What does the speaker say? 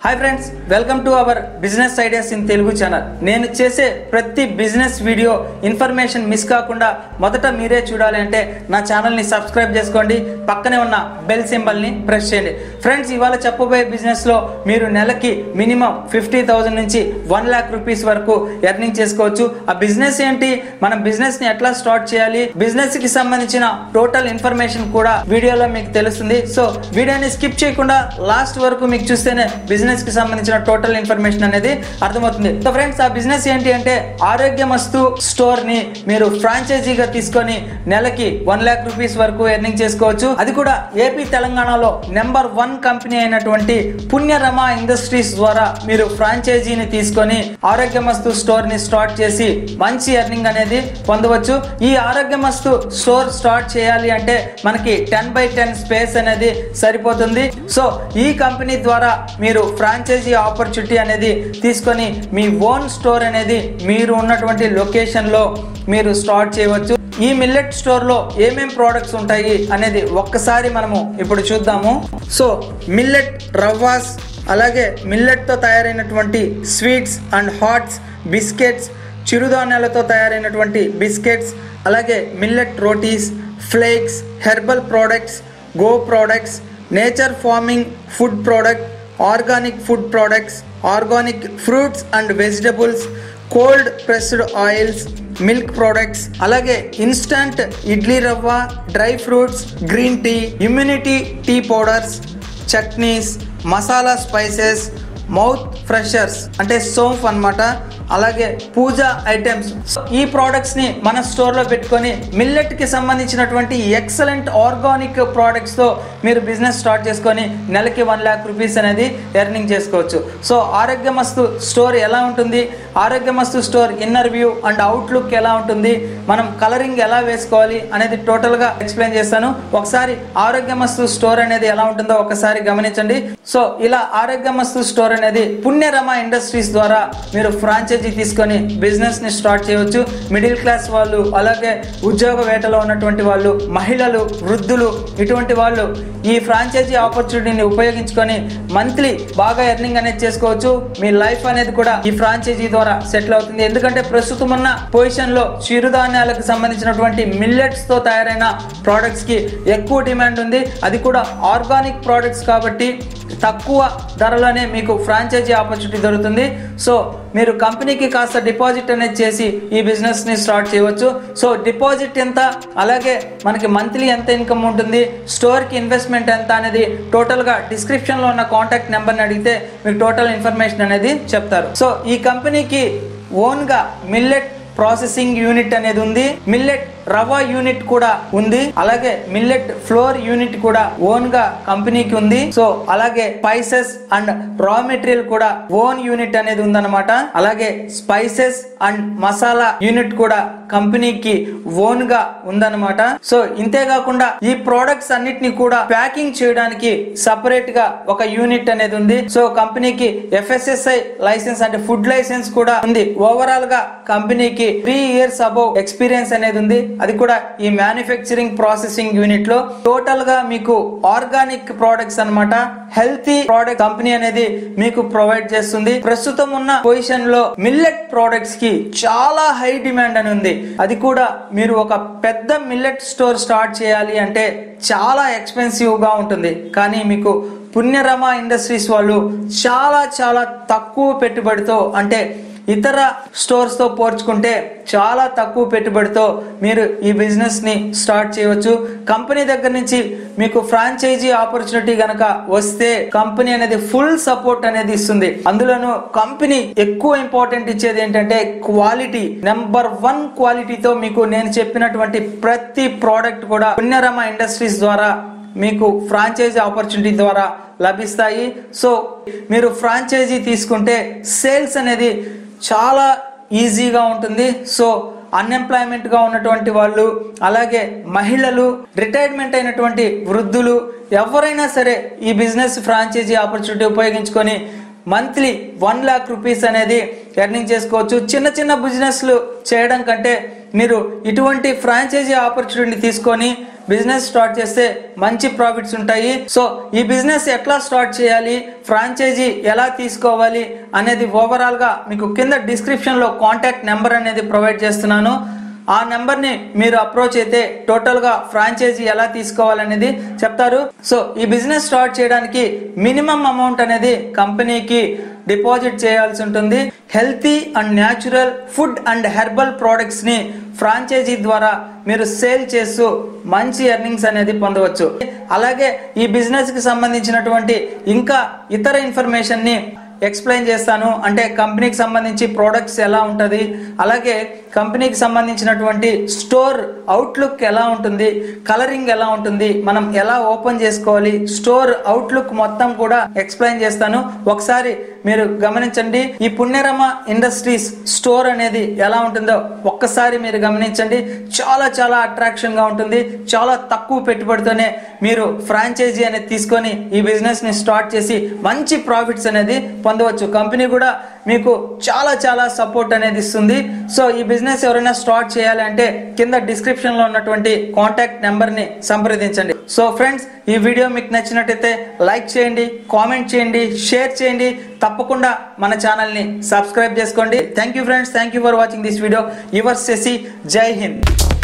Hi friends, welcome to our business ideas in Telugu channel. నేను చేసే ప్రతి బిజినెస్ వీడియో ఇన్ఫర్మేషన్ మిస్ కాకుండా మొదట మీరే చూడాలి అంటే నా ఛానల్ ని సబ్స్క్రైబ్ చేసుకోండి, పక్కనే ఉన్న బెల్ సింబల్ ని ప్రెస్ చేయండి। ఫ్రెండ్స్, ఇవాళ చెప్పబోయే బిజినెస్ లో మీరు నెలకి మినిమం 50,000 నుంచి 1 लाख రూపాయస్ వరకు ఎర్నింగ్ చేసుకోవచ్చు। ఆ బిజినెస్ ఏంటి, మనం బిజినెస్ ని ఎట్లా స్టార్ట్ చేయాలి, బిజినెస్ కి సంబంధించిన టోటల్ ఇన్ఫర్మేషన్ కూడా వీడియోలో మీకు తెలుస్తుంది। సో వీడియోని స్కిప్ చేయకుండా లాస్ట్ వరకు మీకు చూస్తేనే బిజినెస్ కి సంబంధించిన టోటల్ ఇన్ఫర్మేషన్ అనేది అర్థమవుతుంది। సో ఫ్రెండ్స్, ఆ బిజినెస్ ఏంటి అంటే ఆరోగ్యమస్తు స్టోర్ ని మీరు ఫ్రాంచైజీగా తీసుకొని నెలకి 1 लाख రూపాయస్ వరకు ఎర్నింగ్ చేసుకోవచ్చు। అది కూడా ఏపీ తెలంగాణలో నెంబర్ 1 కంపెనీ అయినటువంటి పుణ్యరమ ఇండస్ట్రీస్ ద్వారా మీరు ఫ్రాంచైజీని తీసుకొని ఆరోగ్యమస్తు స్టోర్ ని స్టార్ట్ చేసి మంచి ఎర్నింగ్ అనేది పొందవచ్చు। ఈ ఆరోగ్యమస్తు స్టోర్ స్టార్ట్ చేయాలి అంటే మనకి 10x10 స్పేస్ అనేది సరిపోతుంది। సో ఈ కంపెనీ ద్వారా మీరు ఫ్రాంచైజీ ఆపర్చునిటీ అనేది తీసుకొని మీ ఓన్ స్టోర్ అనేది మీరు ఉన్నటువంటి లొకేషన్ లో మీరు స్టార్ట్ చేయవచ్చు। ఈ మిల్లెట్ స్టోర్ లో ఏమేం ప్రొడక్ట్స్ ఉంటాయి అనేది ఒక్కసారి మనము ఇప్పుడు చూద్దాము। సో మిల్లెట్ రవ్వాస్, అలాగే మిల్లెట్ తో తయారైనటువంటి స్వీట్స్ అండ్ హాట్స్, బిస్కెట్స్, చిరుధాన్యాలతో తయారైనటువంటి బిస్కెట్స్, అలాగే millet rotis, flakes, herbal products, గో products, nature farming food product, organic food products, organic fruits and vegetables, cold pressed oils, milk products, అలాగే instant idli rava, dry fruits, green tea, immunity tea powders, chutneys, masala spices, mouth fresheners అంటే సోంఫ్ అన్నమాట, అలాగే పూజా items. ఈ products ని మన store లో పెట్టుకొని మిల్లెట్ కి సంబంధించినటువంటి ఎక్సలెంట్ ఆర్గానిక్ ప్రొడక్ట్స్ తో మీరు బిజినెస్ స్టార్ట్ చేసుకొని నెలకి 1 लाख రూపాయస్ అనేది ఎర్నింగ్ చేసుకోవచ్చు। సో ఆరోగ్యమస్తు స్టోర్ ఎలా ఉంటుంది, Arogyamastu store inner view and outlook ఎలా ఉంటుంది, మనం కలరింగ్ ఎలా వేసుకోవాలి అనేది టోటల్ గా ఎక్స్ప్లెయిన్ చేస్తాను। ఒకసారి ఆరోగ్యమస్తు స్టోర్ అనేది ఎలా ఉంటుందో ఒకసారి గమనించండి। సో ఇలా ఆరోగ్యమస్తు స్టోర్ అనేది పుణ్యరమ ఇండస్ట్రీస్ ద్వారా మీరు ఫ్రాంచైజీ తీసుకొని బిజినెస్ ని స్టార్ట్ చేయవచ్చు। మిడిల్ క్లాస్ వాళ్ళు, అలాగే ఉద్యోగ వేటలో ఉన్నటువంటి వాళ్ళు, మహిళలు, వృద్ధులు, ఇటువంటి వాళ్ళు ఈ ఫ్రాంచైజీ ఆపర్చునిటీని ఉపయోగించుకొని మంత్లీ బాగా ఎర్నింగ్ అనేది చేసుకోవచ్చు। మీ లైఫ్ అనేది కూడా ఈ ఫ్రాంచైజీ ద్వారా సెటిల్ అవుతుంది। ఎందుకంటే ప్రస్తుతం ఉన్న పొజిషన్ లో చిరుధాన్యాలకు సంబంధించినటువంటి మిల్లెట్స్ తో తయారైన ప్రొడక్ట్స్ కి ఎక్కువ డిమాండ్ ఉంది, అది కూడా ఆర్గానిక్ ప్రొడక్ట్స్ కాబట్టి తక్కువ ధరలోనే మీకు ఫ్రాంచైజీ ఆపర్చునిటీ దొరుకుతుంది। సో మీరు కంపెనీకి కాస్త డిపాజిట్ అనేది చేసి ఈ బిజినెస్ ని స్టార్ట్ చేయవచ్చు। సో డిపాజిట్ ఎంత, అలాగే మనకి మంత్లీ ఎంత ఇన్కమ్ ఉంటుంది, స్టోర్ కి ఇన్వెస్ట్మెంట్ ఎంత అనేది టోటల్ గా డిస్క్రిప్షన్ లో ఉన్న కాంటాక్ట్ నెంబర్ని అడిగితే మీకు టోటల్ ఇన్ఫర్మేషన్ అనేది చెప్తారు। సో ఈ కంపెనీకి ఓన్ గా మిల్లెట్ ప్రాసెసింగ్ యూనిట్ అనేది ఉంది, మిల్లెట్ రవ్వ యూనిట్ కూడా ఉంది, అలాగే మిల్లెట్ ఫ్లోర్ యూనిట్ కూడా ఓన్ గా కంపెనీకి ఉంది। సో అలాగే స్పైసెస్ అండ్ రా మెటీరియల్ కూడా ఓన్ యూనిట్ అనేది ఉందన్నమాట, అలాగే స్పైసెస్ అండ్ మసాలా యూనిట్ కూడా కంపెనీకి ఓన్ గా ఉందన్నమాట। సో ఇంతేకాకుండా ఈ ప్రొడక్ట్స్ అన్నిటిని కూడా ప్యాకింగ్ చేయడానికి సపరేట్ గా ఒక యూనిట్ అనేది ఉంది। సో కంపెనీకి FSSAI లైసెన్స్ అంటే ఫుడ్ లైసెన్స్ కూడా ఉంది। ఓవరాల్ గా కంపెనీకి 3 years అబౌవ్ ఎక్స్పీరియన్స్ అనేది ఉంది, అది కూడా ఈ మ్యానుఫ్యాక్చరింగ్ ప్రాసెసింగ్ యూనిట్ లో। టోటల్ గా మీకు ఆర్గానిక్ ప్రొడక్ట్స్ అన్నమాట, హెల్తీ ప్రొడక్ట్ కంపెనీ అనేది మీకు ప్రొవైడ్ చేస్తుంది। ప్రస్తుతం ఉన్న పొజిషన్ లో మిల్లెట్ ప్రొడక్ట్స్ కి చాలా హై డిమాండ్ అని ఉంది, అది కూడా మీరు ఒక పెద్ద మిల్లెట్ స్టోర్ స్టార్ట్ చేయాలి అంటే చాలా ఎక్స్పెన్సివ్ గా ఉంటుంది। కానీ మీకు పుణ్యరమ ఇండస్ట్రీస్ వాళ్ళు చాలా చాలా తక్కువ పెట్టుబడితో, అంటే ఇతర స్టోర్స్ తో పోల్చుకుంటే చాలా తక్కువ పెట్టుబడితో మీరు ఈ బిజినెస్ ని స్టార్ట్ చేయవచ్చు। కంపెనీ దగ్గర నుంచి మీకు ఫ్రాంచైజీ ఆపర్చునిటీ గనక వస్తే కంపెనీ అనేది ఫుల్ సపోర్ట్ అనేది ఇస్తుంది। అందులోనూ కంపెనీ ఎక్కువ ఇంపార్టెంట్ ఇచ్చేది ఏంటంటే క్వాలిటీ, నెంబర్ 1 క్వాలిటీతో మీకు నేను చెప్పినటువంటి ప్రతి ప్రోడక్ట్ కూడా పుణ్యరమ ఇండస్ట్రీస్ ద్వారా మీకు ఫ్రాంచైజీ ఆపర్చునిటీ ద్వారా లభిస్తాయి। సో మీరు ఫ్రాంచైజీ తీసుకుంటే సేల్స్ అనేది చాలా ఈజీగా ఉంటుంది। సో అన్ఎంప్లాయ్మెంట్ గా ఉన్నటువంటి వాళ్ళు, అలాగే మహిళలు, రిటైర్మెంట్ అయినటువంటి వృద్ధులు, ఎవరైనా సరే ఈ బిజినెస్ ఫ్రాంచైజీ ఆపర్చునిటీ ఉపయోగించుకొని మంత్లీ 1 लाख రూపాయస్ అనేది ఎర్నింగ్ చేసుకోవచ్చు। చిన్న చిన్న బిజినెస్లు చేయడం కంటే మీరు ఇటువంటి ఫ్రాంచైజీ ఆపర్చునిటీ తీసుకొని బిజినెస్ స్టార్ట్ చేస్తే మంచి ప్రాఫిట్స్ ఉంటాయి. సో ఈ బిజినెస్ ఎట్లా స్టార్ట్ చేయాలి, ఫ్రాంచైజీ ఎలా తీసుకోవాలి అనేది ఓవరాల్ గా మీకు కింద డిస్క్రిప్షన్ లో కాంటాక్ట్ నెంబర్ అనేది ప్రొవైడ్ చేస్తున్నాను. ఆ నెంబర్ని మీరు అప్రోచ్ అయితే టోటల్గా ఫ్రాంచైజీ ఎలా తీసుకోవాలనేది చెప్తారు. సో ఈ బిజినెస్ స్టార్ట్ చేయడానికి మినిమం అమౌంట్ అనేది కంపెనీకి డిపాజిట్ చేయాల్సి ఉంటుంది. Healthy and natural food and herbal ప్రోడక్ట్స్ని ఫ్రాంచైజీ ద్వారా మీరు సేల్ చేస్తూ మంచి ఎర్నింగ్స్ అనేది పొందవచ్చు. అలాగే ఈ బిజినెస్కి సంబంధించినటువంటి ఇంకా ఇతర ఇన్ఫర్మేషన్ని ఎక్స్ప్లెయిన్ చేస్తాను. అంటే కంపెనీకి సంబంధించి ప్రోడక్ట్స్ ఎలా ఉంటుంది, అలాగే కంపెనీకి సంబంధించినటువంటి స్టోర్ అవుట్లుక్ ఎలా ఉంటుంది, కలరింగ్ ఎలా ఉంటుంది, మనం ఎలా ఓపెన్ చేసుకోవాలి, స్టోర్ అవుట్లుక్ మొత్తం కూడా ఎక్స్ప్లెయిన్ చేస్తాను. ఒకసారి మీరు గమనించండి. ఈ పుణ్యరమ ఇండస్ట్రీస్ స్టోర్ అనేది ఎలా ఉంటుందో ఒక్కసారి మీరు గమనించండి. చాలా చాలా అట్రాక్షన్ గా ఉంటుంది. చాలా తక్కువ పెట్టుబడితోనే మీరు ఫ్రాంచైజీ అనేది తీసుకొని ఈ బిజినెస్ ని స్టార్ట్ చేసి మంచి ప్రాఫిట్స్ అనేది పొందవచ్చు. కంపెనీ కూడా మీకు చాలా చాలా సపోర్ట్ అనేది ఇస్తుంది. సో ఈ బిజినెస్ ఎవరైనా స్టార్ట్ చేయాలి అంటే కింద డిస్క్రిప్షన్ లో ఉన్నటువంటి కాంటాక్ట్ నెంబర్ ని సంప్రదించండి. సో ఫ్రెండ్స్, ఈ వీడియో మీకు నచ్చినట్టయితే లైక్ చేయండి, కామెంట్ చేయండి, షేర్ చేయండి. తప్పకుండా మన ఛానల్ ని సబ్స్క్రైబ్ చేసుకోండి. Thank you friends, thank you for watching this video. Your Shashi, జై హింద్.